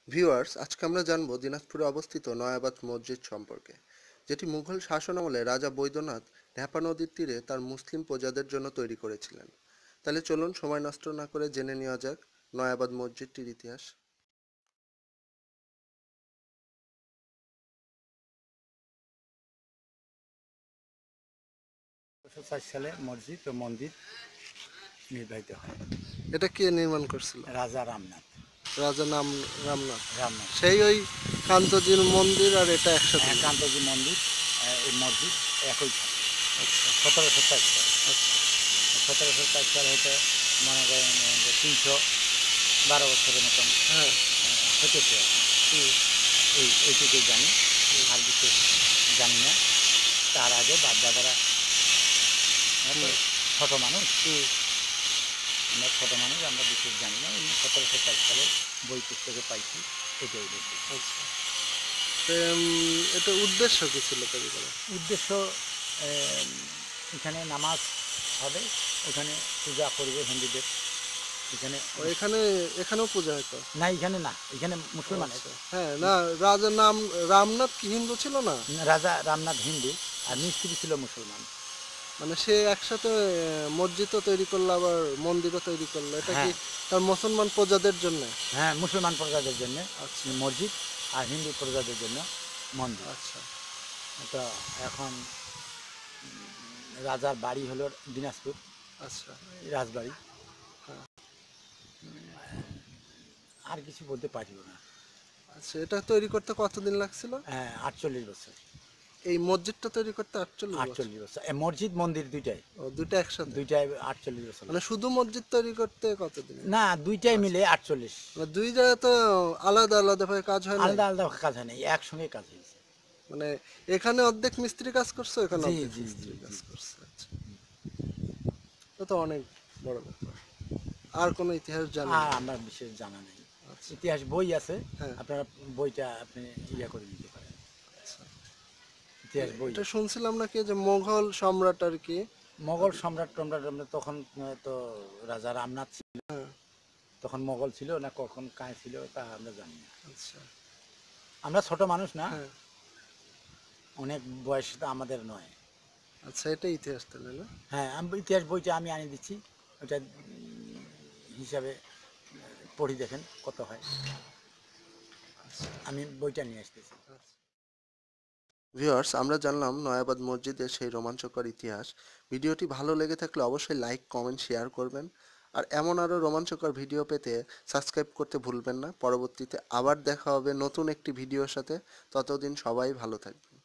Viewers, আজকে আমরা জানব দিনাজপুরে অবস্থিত নয়াবাদ মসজিদ সম্পর্কে, যেটি মুঘল শাসনামলে রাজা বৈদ্যনাথ ঢেপা নদীর তীরে তার মুসলিম প্রজাদের জন্য তৈরি করেছিলেন। তাহলে চলুন সময় নষ্ট না করে জেনে নেওয়া যাক নয়াবাদ মসজিদটির ইতিহাস। ১৯৪ সালে মসজিদ ও মন্দির নির্বাহিত হয়। এটা কে নির্মাণ করছিল? রাজা রামনাথ। রাজা নাম রামনাথ। রামনাথ সেই ওই কান্তজির মন্দির আর এটা একসাথে? কান্তজি মন্দির, এই মসজিদ একই থাকে। আচ্ছা ১৭০৪ সাল। আচ্ছা ১৭০৪ সাল হতে মনে করেন যে ৩১২ বছরের মতন হ্যাঁ। হতেছে। হুম, এইটুকুই জানি, আর বিশেষ জানি না। তার আগে বাপ-দাদারা, আমরা তো ছোট মানুষ, আমরা বিশেষ জানি না। এই ১৭০৪ সালে বই পুস্তকে পাইছি, এটাই বলছি। আচ্ছা। এটা উদ্দেশ্য কি ছিল তৈরি করা? উদ্দেশ্য এখানে নামাজ হবে, ওখানে পূজা করবে হিন্দুদের। এখানে এখানে এখানেও পূজা হতো? না, এখানে না, এখানে মুসলমান। আচ্ছা, হ্যাঁ, না, রাজার নাম রামনাথ কি হিন্দু ছিল না? রাজা রামনাথ হিন্দু আর মিস্ত্রি ছিল মুসলমান। মানে সে একসাথে মসজিদও তৈরি করলো আবার মন্দিরও তৈরি করলো, এটা কি হ্যাঁ, তার মুসলমান প্রজাদের জন্য? হ্যাঁ, মুসলমান প্রজাদের জন্য আচ্ছা মসজিদ, আর হিন্দু প্রজাদের জন্য মন্দির। আচ্ছা তো এখন রাজার বাড়ি হলো দিনাজপুর, আচ্ছা। রাজবাড়ি। হ্যাঁ। আর কিছু বলতে পারিও না। আচ্ছা, এটা তৈরি করতে কতদিন লাগছিল? ৪৮ বছর। এই মসজিদটা তৈরি করতে 48 বছর? ৪৮ বছর, মসজিদ মন্দির দুইটাই, ও, দুটো একসাথে? দুইটাই ৪৮ বছর। মানে শুধু মসজিদ তৈরি করতে কতদিন? না, দুইটাই মিলে ৪৮। মানে দুই জায়গায় তো আলাদা আলাদা ভাবে কাজ হয় না? আলাদা আলাদা কাজ হয় না, একসঙ্গে কাজ হয়েছে। মানে এখানে অর্ধেক মিস্ত্রি কাজ করছে, এখানে জি অর্ধেক জি মিস্ত্রি জি কাজ জি। করছে। আচ্ছা, এটা তো অনেক বড় ব্যাপার। আর কোনো ইতিহাস জানেন? আর আমার বিশেষ জানা নেই। আচ্ছা। ইতিহাস বই আছে, হ্যাঁ। আপনারা বইটা আপনি করে নিতে পারেন। আচ্ছা। ইতিহাস বই। এটা শুনছিলাম নাকি যে মোগল সম্রাট আর কি? মোগল সম্রাট টম্রাট তখন তো রাজা রামনাথ ছিল, হ্যাঁ। তখন মোগল ছিল না কখন কায় ছিল তা আমরা জানি না। আচ্ছা। আমরা ছোট মানুষ না, হ্যাঁ। অনেক বয়স তো আমাদের নয়। আচ্ছা, এটা ইতিহাস তাহলে না? হ্যাঁ, আমি ইতিহাস বইটা আমি আনি দিচ্ছি, ওটা হিসাবে পড়ি, দেখেন কত হয়। আমি বইটা নিয়ে আসতেছি। ভিউয়ার্স, আমরা জানলাম নয়াবাদ মসজিদের সেই রোমাঞ্চকর ইতিহাস। ভিডিওটি ভালো লেগে থাকলে অবশ্যই লাইক, কমেন্ট, শেয়ার করবেন। আর এমন আরও রোমাঞ্চকর ভিডিও পেতে সাবস্ক্রাইব করতে ভুলবেন না। পরবর্তীতে আবার দেখা হবে নতুন একটি ভিডিওর সাথে। ততদিন সবাই ভালো থাকবেন।